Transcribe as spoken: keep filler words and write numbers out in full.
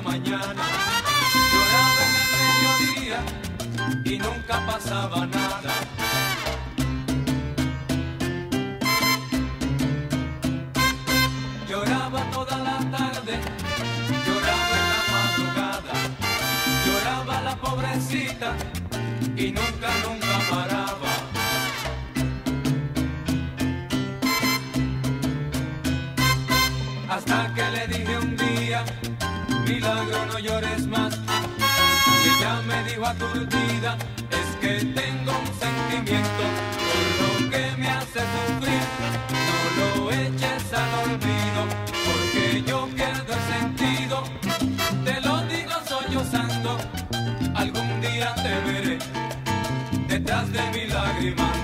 mañana, lloraba en el mediodía y nunca pasaba nada. Lloraba toda la tarde, lloraba en la madrugada, lloraba la pobrecita y nunca, nunca paraba. Hasta que le dije un día, milagro no llores más, y ella me dijo aturdida, es que tengo un sentimiento por lo que me hace sufrir, no lo eches al olvido, porque yo pierdo el sentido, te lo digo sollozando, algún día te veré detrás de mi lágrima.